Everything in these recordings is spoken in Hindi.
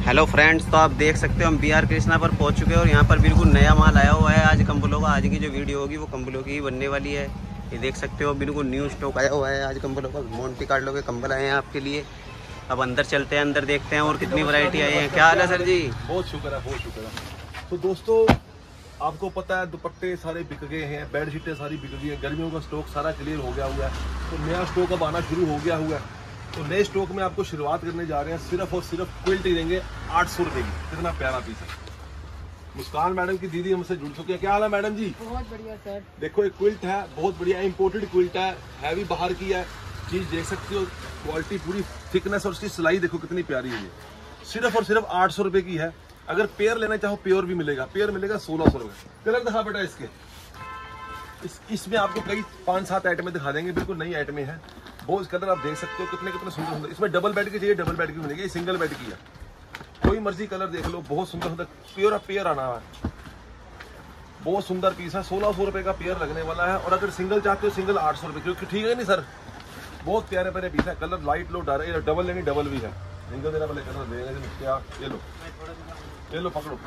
हेलो फ्रेंड्स, तो आप देख सकते हो हम बी आर कृष्णा पर पहुंच चुके हैं और यहाँ पर बिल्कुल नया माल आया हुआ है। आज कंबलों का, आज की जो वीडियो होगी वो कंबलों की ही बनने वाली है। ये देख सकते हो बिल्कुल न्यू स्टॉक आया हुआ है आज कंबलों का। मोंटी कार्लो के कंबल आए हैं आपके लिए। अब अंदर चलते हैं, अंदर देखते हैं और कितनी वैरायटी आई है। क्या हाल है सर जी? बहुत शुक्र है, बहुत शुक्र है। तो दोस्तों, आपको पता है दुपट्टे सारे बिक गए हैं, बेडशीटें सारी बिक गई हैं, गर्मियों का स्टॉक सारा क्लियर हो गया हुआ है। तो नया स्टॉक अब आना शुरू हो गया हुआ है। तो नए स्टॉक में आपको शुरुआत करने जा रहे हैं। सिर्फ और सिर्फ क्विल्ट ही देंगे 800 रुपए की। कितना प्यारा पीस है। मुस्कान मैडम की दीदी हमसे जुड़ चुकी है। क्या हाल है मैडम जी? बहुत बढ़िया सर। देखो एक क्विल्ट है, बहुत बढ़िया इंपोर्टेड क्विल्ट है, हैवी बाहर की है। चीज देख सकते हो, क्वालिटी पूरी, थिकनेस और उसकी सिलाई देखो कितनी प्यारी है। ये सिर्फ और सिर्फ 800 रुपए की है। अगर पेयर लेना चाहो पेयर भी मिलेगा। पेयर मिलेगा 1600 रुपए। कलर दिखा बेटा इसके। इसमें आपको कई 5-7 आइटमें दिखा देंगे, बिल्कुल नई आइटमें हैं। बहुत कलर आप देख सकते हो कितने कितने सुंदर सुंदर। इसमें डबल बेड की चाहिए, डबल बेड की मिलेगी। सिंगल बेड की है, कोई मर्जी कलर देख लो। बहुत सुंदर सुंदर पेयर पेयर आना है। बहुत सुंदर पीस है। 1600 रुपए का पेयर लगने वाला है। और अगर सिंगल चाहते हो सिंगल 800 रुपए, क्योंकि ठीक है नहीं सर। बहुत प्यारे प्यारे पीस है। कलर लाइट लो, डार्क, डबल लेनी डबल भी है। सिंगल देना पहले कलर देंगे। क्या ये लो पकड़ो।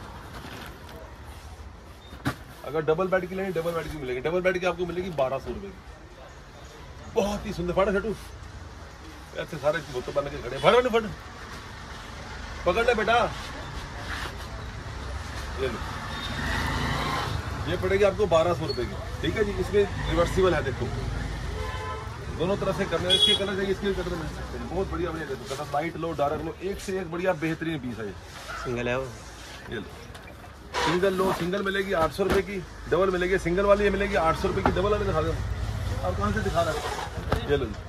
अगर डबल बेड की लेनी डबल बेड की मिलेगी। डबल बेड की आपको मिलेगी 1200 रुपए की। बहुत ही सुंदर। फट छटू ऐसे सारे बोतल बन के खड़े। फट फट पकड़ ले बेटा। ये लो, ये पड़ेगी आपको 1200 रुपए की। ठीक है जी। इसमें रिवर्सिबल है, देखो दोनों तरफ से करने। इसके कलर चाहिए, इसके कलर मिल सकते हैं। बहुत बढ़िया बढ़िया देखो कलर, लाइट लो डार्क लो, एक से एक बढ़िया बेहतरीन पीस है ये। सिंगल है वो। ये लो, सिंगल लो। सिंगल मिलेगी 800 रुपए की, डबल मिलेगी। सिंगल वाली ये मिलेगी 800 रुपए की। डबल वाली दिखा दो। आप कहाँ से दिखा रहे हैं? ये लो जी,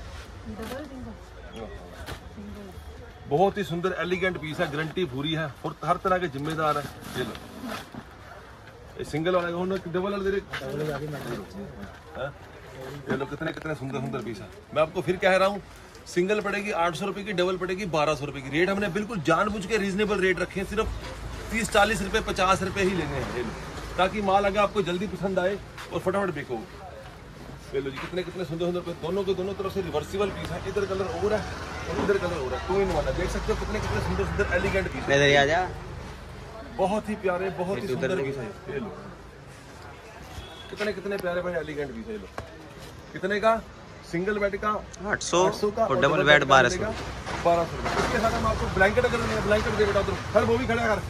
बहुत ही सुंदर एलिगेंट पीस है। गारंटी पूरी है, हर तरह के जिम्मेदार है। ये लो, ये सिंगल वाला डबल वाला दे रहे। ये लो, कितने कितने सुंदर सुंदर पीस है। मैं आपको फिर कह रहा हूँ, सिंगल पड़ेगी 800 रुपए की, डबल पड़ेगी 1200 रुपए की। रेट हमने बिल्कुल जानबूझ के रीजनेबल रेट रखे हैं। सिर्फ 30-40 रुपए 50 रुपए ही लेने हैं, ताकि माल अगर आपको जल्दी पसंद आए और फटाफट बिको। ले लो जी, कितने कितने सुंदर सुंदर दोनों के दोनों तरफ से रिवर्सिबल पीस है। इधर कलर और है और इधर कलर और है, 2 इन 1 है। देख सकते हो कितने कितने सुंदर सुंदर एलिगेंट पीस है। इधर आ जा। बहुत ही प्यारे, बहुत ही सुंदर पीस है। ये लो, कितने कितने प्यारे प्यारे एलिगेंट पीस है। ये लो, कितने का? सिंगल बेड का 800 का और डबल बेड 1200। 1200 रुपये। इसके साथ हम आपको ब्लैंकेट, अगर ब्लैंकेट दे बेटा उधर हर वो भी खड़ा कर।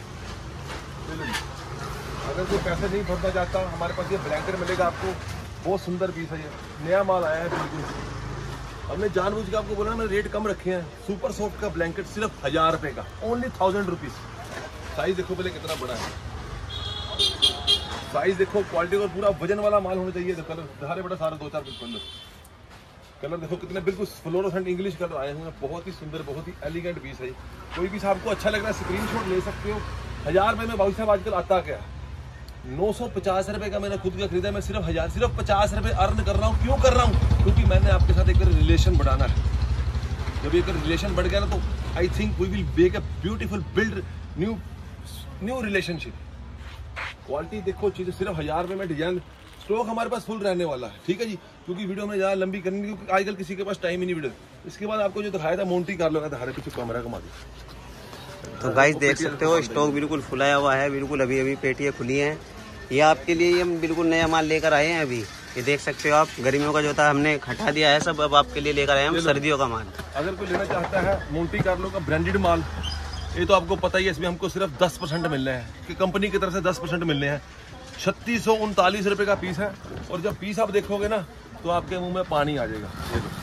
अगर कोई पैसे नहीं भरना चाहता, हमारे पास ये ब्लैंकेट मिलेगा आपको। बहुत सुंदर पीस है। ये नया माल आया है बिल्कुल। हमने जानबूझ के आपको बोला ना, मैंने रेट कम रखे हैं। सुपर सॉफ्ट का ब्लैंकेट सिर्फ 1000 रुपए का, ओनली 1000 रुपीज। साइज देखो पहले कितना बड़ा है। साइज देखो, क्वालिटी और पूरा वजन वाला माल होना चाहिए। कलर सारे बड़ा सारा 2-4 कलर देखो कितने बिल्कुल फ्लोरोसेंट इंग्लिश कलर आए हैं। बहुत ही सुंदर, बहुत ही एलिगेंट पीस है। कोई पीस आपको अच्छा लग रहा है, स्क्रीनशॉट ले सकते हो। 1000 रुपए में भाई साहब आजकल आता क्या है? 950 रुपए का मैंने खुद का खरीदा। मैं सिर्फ 50 रुपए अर्न कर रहा हूँ। क्यों कर रहा हूँ? क्योंकि मैंने आपके साथ एक रिलेशन बढ़ाना है। जब एक रिलेशन बढ़ गया ना, तो I think we will make a beautiful build new relationship. Quality देखो, चीजें सिर्फ 1000 रुपए में। डिजाइन स्टॉक हमारे पास फुल रहने वाला है। ठीक है जी, क्योंकि वीडियो में ज़्यादा लंबी करनी, क्योंकि आजकल किसी के पास टाइम ही नहीं वीडियो। इसके बाद आपको जो दिखाया था मोंटी कार्लो का, दिखा रहे पीछे कैमरा घुमा दो। तो गाइस देख सकते हो स्टॉक बिल्कुल फुलाया हुआ है। बिल्कुल अभी अभी पेटियाँ खुली हैं। ये आपके लिए हम बिल्कुल नया माल लेकर आए हैं अभी। ये देख सकते हो आप, गर्मियों का जो था हमने हटा दिया है सब। अब आपके लिए लेकर आए हैं हम सर्दियों का माल। अगर कोई लेना चाहता है मोंटी कार्लो का ब्रांडेड माल, ये तो आपको पता ही है, इसमें हमको सिर्फ 10% मिल रहे हैं कि कंपनी की तरफ से 10% मिल रहे हैं। 3639 रुपए का पीस है। और जब पीस आप देखोगे ना, तो आपके मुंह में पानी आ जाएगा। ये लो,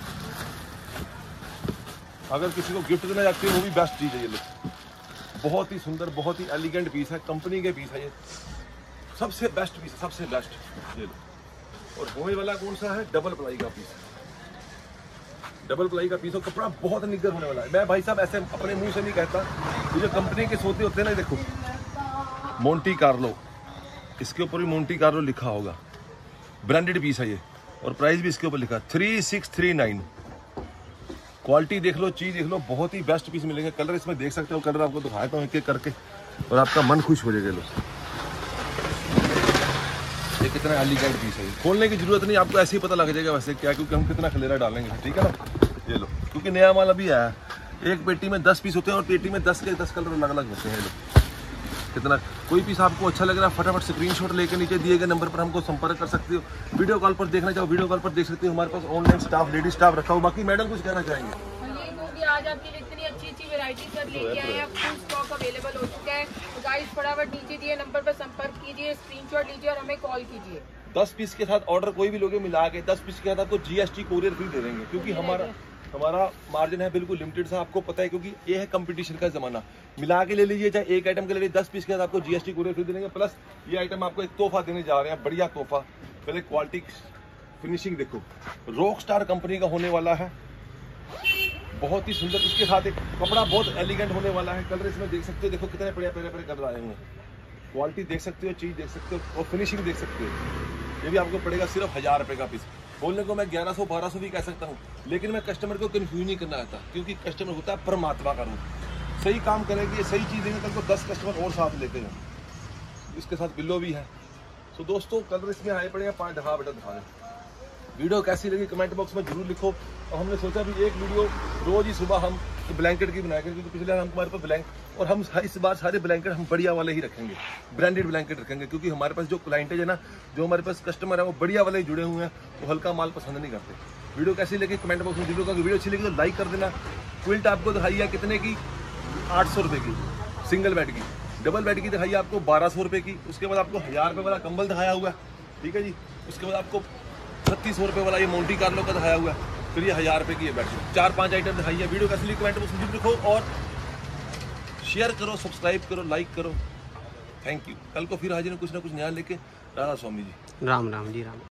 अगर किसी को गिफ्ट देना चाहते हो वो भी बेस्ट चीज है। ये लो, बहुत ही सुंदर, बहुत ही एलिगेंट पीस है। कंपनी के पीस है ये, सबसे बेस्ट पीस है, सबसे बेस्ट। ये लो, और होने वाला कौन सा है? डबल प्लाई का पीस। डबल प्लाई का पीस और कपड़ा बहुत निग्गर होने वाला है। मैं भाई साहब ऐसे अपने मुंह से नहीं कहता, ये जो कंपनी के सोते होते हैं ना, देखो मोंटी कार्लो, इसके ऊपर भी मोंटी कार्लो लिखा होगा। ब्रांडेड पीस है ये, और प्राइस भी इसके ऊपर लिखा 3639। क्वालिटी देख लो, चीज देख लो, बहुत ही बेस्ट पीस मिलेंगे। कलर इसमें देख सकते हो, कलर आपको दिखाता हूँ एक एक करके, और आपका मन खुश हो जाएगा। लो, ये कितना एलिगेंट पीस है। खोलने की जरूरत नहीं, आपको ऐसे ही पता लग जाएगा वैसे क्या, क्योंकि हम कितना खलेरा डालेंगे। ठीक है ना? ये लो, क्योंकि नया माल अभी आया। एक पेटी में 10 पीस होते हैं और पेटी में 10 के 10 कलर अलग अलग होते हैं। लोग कितना कोई पीस आपको अच्छा लग रहा है फटाफट स्क्रीनशॉट लेके नीचे दिए गए नंबर पर हमको संपर्क कर सकते हो। वीडियो कॉल पर देखना चाहो वीडियो कॉल पर देख सकते हो। हमारे पास ऑनलाइन स्टाफ लेडी स्टाफ रखा हो। बाकी मैडम कुछ कहना चाहेंगे? आज आपके लिए इतनी अच्छी वैरायटी सर लेके आए हैं, फुल स्टॉक अवेलेबल हो चुका है। तो गाइस फटाफट नीचे दिए नंबर पर संपर्क कीजिए, स्क्रीनशॉट लीजिए और हमें कॉल कीजिए। 10 पीस के साथ ऑर्डर कोई भी लोगे मिला के 10 पीस के साथ आपको GST कोरियर फ्री दे देंगे, क्योंकि हमारा मार्जिन है बिल्कुल लिमिटेड सा, आपको पता है, क्योंकि ये है कंपटीशन का जमाना। मिला के ले लीजिए, चाहे एक आइटम के ले लीजिए, 10 पीस के साथ आपको GST कोरियर फ्री दे देंगे। प्लस ये आइटम आपको एक तोहफा देने जा रहे हैं, बढ़िया तोहफा। पहले क्वालिटी फिनिशिंग देखो, रॉक स्टार कंपनी का होने वाला है, बहुत ही सुंदर। इसके साथ एक कपड़ा बहुत एलिगेंट होने वाला है। कलर इसमें देख सकते हो, देखो कितने प्यारे प्यारे कलर आए हुए हैं। क्वालिटी देख सकते हो, चीज देख सकते हो और फिनिशिंग देख सकते हो। ये भी आपको पड़ेगा सिर्फ 1000 रुपये का पीस। बोलने को मैं 1100-1200 भी कह सकता हूँ, लेकिन मैं कस्टमर को कंफ्यूज नहीं करना चाहता, क्योंकि कस्टमर होता है परमात्मा का रूप। सही काम करेंगे, सही चीज़ देंगे, कल को 10 कस्टमर और साथ लेते हैं। इसके साथ बिल्लो भी है। तो दोस्तों कलर इसमें आए पड़े हैं 5 दिखा बेटा दिखा दें। वीडियो कैसी लगी कमेंट बॉक्स में जरूर लिखो। और हमने सोचा भी एक वीडियो रोज ही सुबह हम ब्लैंकेट की बनाएंगे, क्योंकि पिछले बार हमारे पास ब्लैंकेट, और हम इस बार सारे ब्लैंकेट हम बढ़िया वाले ही रखेंगे, ब्रांडेड ब्लैंकेट रखेंगे, क्योंकि हमारे पास जो क्लाइंटेज है ना, जो हमारे पास कस्टमर है वो बढ़िया वाले ही जुड़े हुए हैं, वो हल्का माल पसंद नहीं करते। वीडियो कैसी लगी कमेंट बॉक्स में जरूर करो। वीडियो अच्छी लगी तो लाइक कर देना। क्विल्ट आपको दिखाई है कितने की? 800 रुपये की सिंगल बेड की। डबल बेड की दिखाई है आपको 1200 रुपये की। उसके बाद आपको 1000 रुपये वाला कंबल दिखाया हुआ है, ठीक है जी। उसके बाद आपको 3600 रुपये वाला ये मोंटी कार्लो का दिखाया हुआ है। फिर ये 1000 रुपये की ये बेडशीट। 4-5 आइटम दिखाई है। वीडियो कैसी लगी कमेंट बॉक्स में जरूर लिखो और शेयर करो, सब्सक्राइब करो, लाइक करो। Thank you. कल को फिर हाजिर कुछ ना कुछ नया लेके। राधा स्वामी जी। राम राम जी राम।